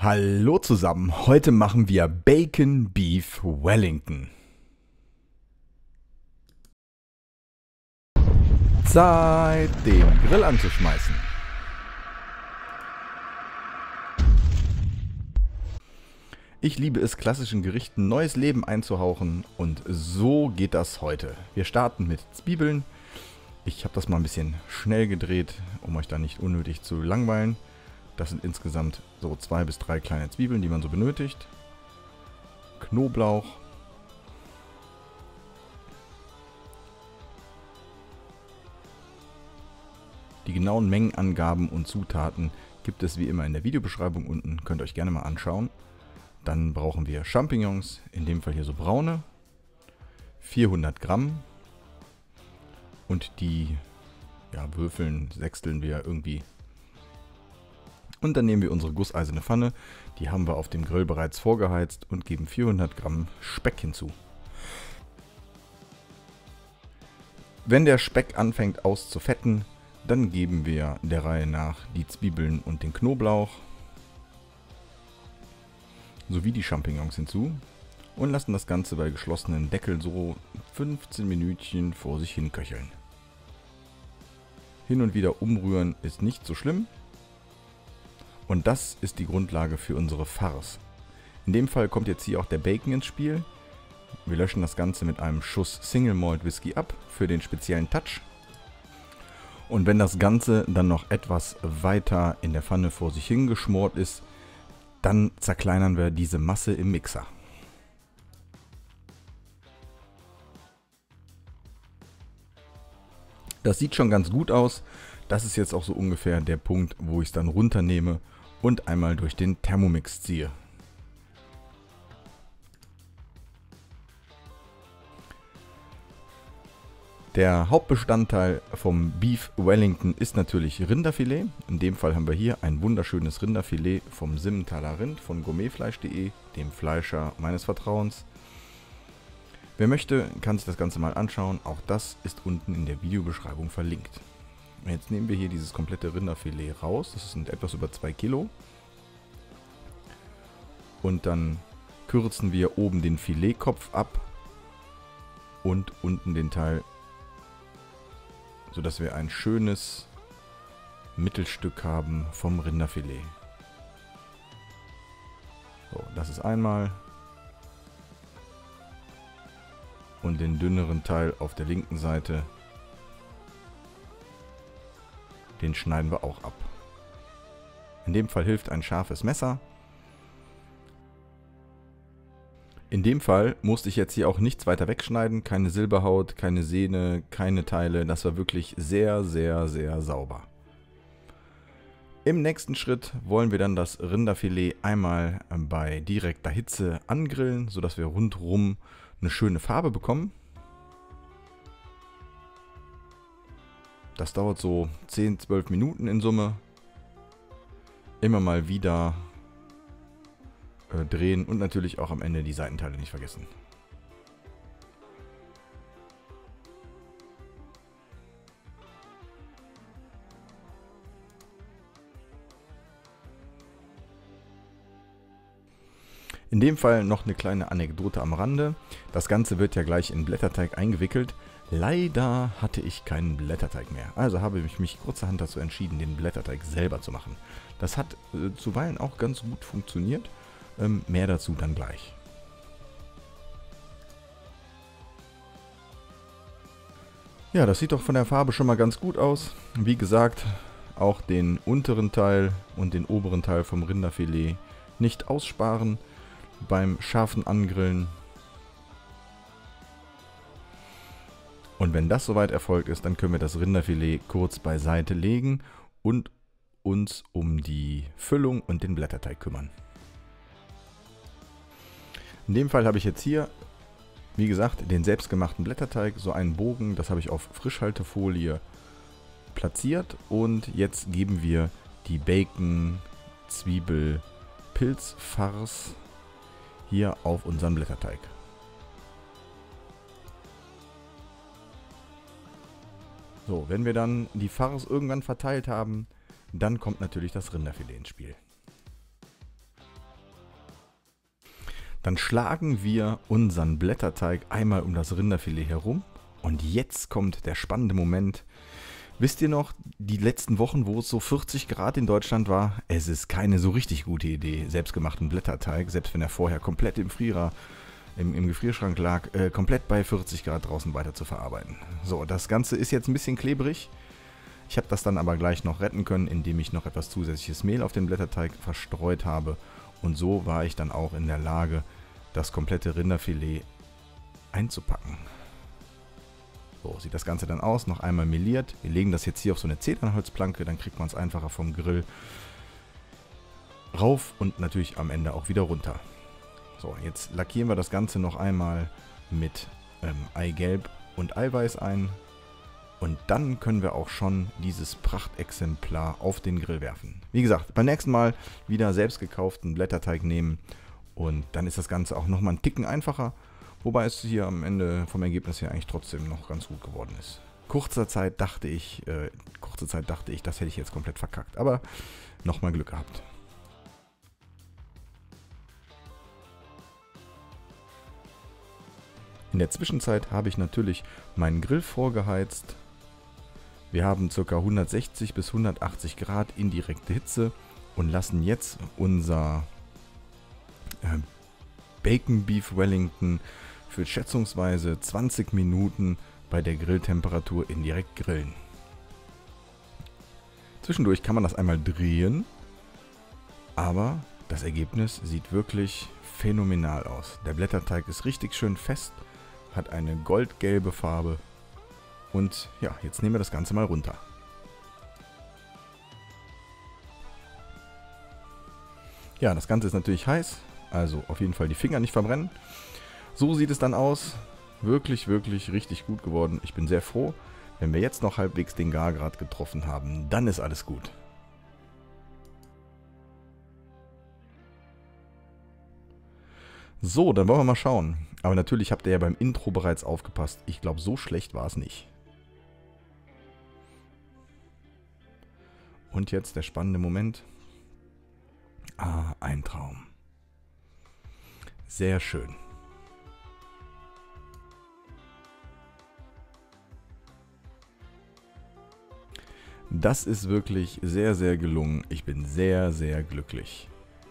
Hallo zusammen, heute machen wir Bacon Beef Wellington. Zeit, den Grill anzuschmeißen. Ich liebe es, klassischen Gerichten neues Leben einzuhauchen und so geht das heute. Wir starten mit Zwiebeln. Ich habe das mal ein bisschen schnell gedreht, um euch da nicht unnötig zu langweilen. Das sind insgesamt so 2 bis 3 kleine Zwiebeln, die man so benötigt. Knoblauch. Die genauen Mengenangaben und Zutaten gibt es wie immer in der Videobeschreibung unten. Könnt ihr euch gerne mal anschauen. Dann brauchen wir Champignons, in dem Fall hier so braune. 400 Gramm. Und die würfeln, sechsteln wir irgendwie. Und dann nehmen wir unsere gusseiserne Pfanne, die haben wir auf dem Grill bereits vorgeheizt und geben 400 Gramm Speck hinzu. Wenn der Speck anfängt auszufetten, dann geben wir der Reihe nach die Zwiebeln und den Knoblauch sowie die Champignons hinzu und lassen das Ganze bei geschlossenem Deckel so 15 Minütchen vor sich hin köcheln. Hin und wieder umrühren ist nicht so schlimm. Und das ist die Grundlage für unsere Farce. In dem Fall kommt jetzt hier auch der Bacon ins Spiel. Wir löschen das Ganze mit einem Schuss Single Malt Whisky ab für den speziellen Touch. Und wenn das Ganze dann noch etwas weiter in der Pfanne vor sich hingeschmort ist, dann zerkleinern wir diese Masse im Mixer. Das sieht schon ganz gut aus. Das ist jetzt auch so ungefähr der Punkt, wo ich es dann runternehme und einmal durch den Thermomix ziehe. Der Hauptbestandteil vom Beef Wellington ist natürlich Rinderfilet. In dem Fall haben wir hier ein wunderschönes Rinderfilet vom Simmentaler Rind von gourmetfleisch.de, dem Fleischer meines Vertrauens. Wer möchte, kann sich das Ganze mal anschauen. Auch das ist unten in der Videobeschreibung verlinkt. Jetzt nehmen wir hier dieses komplette Rinderfilet raus. Das sind etwas über 2 Kilo. Und dann kürzen wir oben den Filetkopf ab und unten den Teil, sodass wir ein schönes Mittelstück haben vom Rinderfilet. So, das ist einmal. Und den dünneren Teil auf der linken Seite, den schneiden wir auch ab. In dem Fall hilft ein scharfes Messer. In dem Fall musste ich jetzt hier auch nichts weiter wegschneiden. Keine Silberhaut, keine Sehne, keine Teile. Das war wirklich sehr, sehr, sehr sauber. Im nächsten Schritt wollen wir dann das Rinderfilet einmal bei direkter Hitze angrillen, sodass wir rundherum eine schöne Farbe bekommen. Das dauert so 10-12 Minuten in Summe. Immer mal wieder drehen und natürlich auch am Ende die Seitenteile nicht vergessen. In dem Fall noch eine kleine Anekdote am Rande. Das Ganze wird ja gleich in Blätterteig eingewickelt. Leider hatte ich keinen Blätterteig mehr. Also habe ich mich kurzerhand dazu entschieden, den Blätterteig selber zu machen. Das hat zuweilen auch ganz gut funktioniert. Mehr dazu dann gleich. Ja, das sieht doch von der Farbe schon mal ganz gut aus. Wie gesagt, auch den unteren Teil und den oberen Teil vom Rinderfilet nicht aussparen beim scharfen Angrillen. Und wenn das soweit erfolgt ist, dann können wir das Rinderfilet kurz beiseite legen und uns um die Füllung und den Blätterteig kümmern. In dem Fall habe ich jetzt hier, wie gesagt, den selbstgemachten Blätterteig, so einen Bogen, das habe ich auf Frischhaltefolie platziert und jetzt geben wir die Bacon, Zwiebel, Pilzfarce hier auf unseren Blätterteig. So, wenn wir dann die Farce irgendwann verteilt haben, dann kommt natürlich das Rinderfilet ins Spiel. Dann schlagen wir unseren Blätterteig einmal um das Rinderfilet herum. Und jetzt kommt der spannende Moment. Wisst ihr noch, die letzten Wochen, wo es so 40 Grad in Deutschland war? Es ist keine so richtig gute Idee, selbstgemachten Blätterteig, selbst wenn er vorher komplett im Gefrierschrank lag, komplett bei 40 Grad draußen weiter zu verarbeiten. So, das Ganze ist jetzt ein bisschen klebrig. Ich habe das dann aber gleich noch retten können, indem ich noch etwas zusätzliches Mehl auf den Blätterteig verstreut habe. Und so war ich dann auch in der Lage, das komplette Rinderfilet einzupacken. So sieht das Ganze dann aus, noch einmal meliert. Wir legen das jetzt hier auf so eine Zedernholzplanke, dann kriegt man es einfacher vom Grill rauf und natürlich am Ende auch wieder runter. So, jetzt lackieren wir das Ganze noch einmal mit Eigelb und Eiweiß ein. Und dann können wir auch schon dieses Prachtexemplar auf den Grill werfen. Wie gesagt, beim nächsten Mal wieder selbst gekauften Blätterteig nehmen. Und dann ist das Ganze auch nochmal einen Ticken einfacher. Wobei es hier am Ende vom Ergebnis her eigentlich trotzdem noch ganz gut geworden ist. Kurze Zeit dachte ich, das hätte ich jetzt komplett verkackt. Aber nochmal Glück gehabt. In der Zwischenzeit habe ich natürlich meinen Grill vorgeheizt. Wir haben ca. 160 bis 180 Grad indirekte Hitze und lassen jetzt unser Bacon Beef Wellington für schätzungsweise 20 Minuten bei der Grilltemperatur indirekt grillen. Zwischendurch kann man das einmal drehen, aber das Ergebnis sieht wirklich phänomenal aus. Der Blätterteig ist richtig schön fest, hat eine goldgelbe Farbe. Und ja, jetzt nehmen wir das Ganze mal runter. Ja, das Ganze ist natürlich heiß, also auf jeden Fall die Finger nicht verbrennen. So sieht es dann aus. Wirklich, wirklich richtig gut geworden. Ich bin sehr froh. Wenn wir jetzt noch halbwegs den Gargrad getroffen haben, dann ist alles gut. So, dann wollen wir mal schauen. Aber natürlich habt ihr ja beim Intro bereits aufgepasst. Ich glaube, so schlecht war es nicht. Und jetzt der spannende Moment. Ah, ein Traum. Sehr schön. Das ist wirklich sehr, sehr gelungen. Ich bin sehr, sehr glücklich.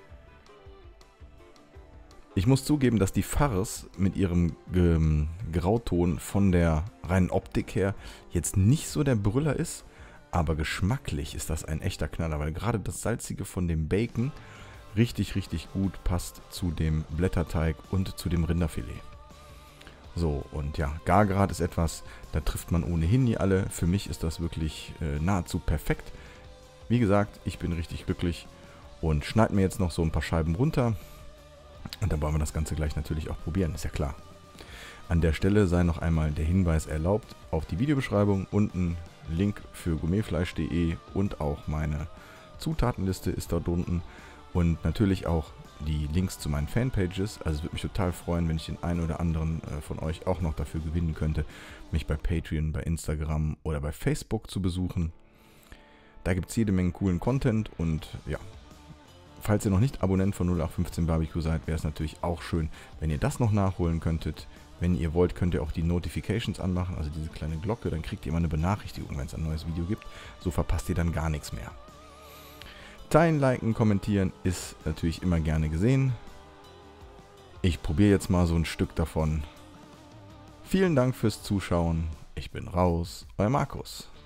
Ich muss zugeben, dass die Farce mit ihrem Grauton von der reinen Optik her jetzt nicht so der Brüller ist. Aber geschmacklich ist das ein echter Knaller, weil gerade das Salzige von dem Bacon richtig, richtig gut passt zu dem Blätterteig und zu dem Rinderfilet. So, und ja, Gargrad ist etwas, da trifft man ohnehin nie alle. Für mich ist das wirklich nahezu perfekt. Wie gesagt, ich bin richtig glücklich und schneide mir jetzt noch so ein paar Scheiben runter. Und dann wollen wir das Ganze gleich natürlich auch probieren, ist ja klar. An der Stelle sei noch einmal der Hinweis erlaubt auf die Videobeschreibung. Unten Link für gourmetfleisch.de und auch meine Zutatenliste ist dort unten. Und natürlich auch die Links zu meinen Fanpages. Also es würde mich total freuen, wenn ich den einen oder anderen von euch auch noch dafür gewinnen könnte, mich bei Patreon, bei Instagram oder bei Facebook zu besuchen. Da gibt es jede Menge coolen Content und ja, falls ihr noch nicht Abonnent von 0815 Barbecue seid, wäre es natürlich auch schön, wenn ihr das noch nachholen könntet. Wenn ihr wollt, könnt ihr auch die Notifications anmachen, also diese kleine Glocke, dann kriegt ihr immer eine Benachrichtigung, wenn es ein neues Video gibt. So verpasst ihr dann gar nichts mehr. Teilen, liken, kommentieren ist natürlich immer gerne gesehen. Ich probiere jetzt mal so ein Stück davon. Vielen Dank fürs Zuschauen. Ich bin raus, euer Markus.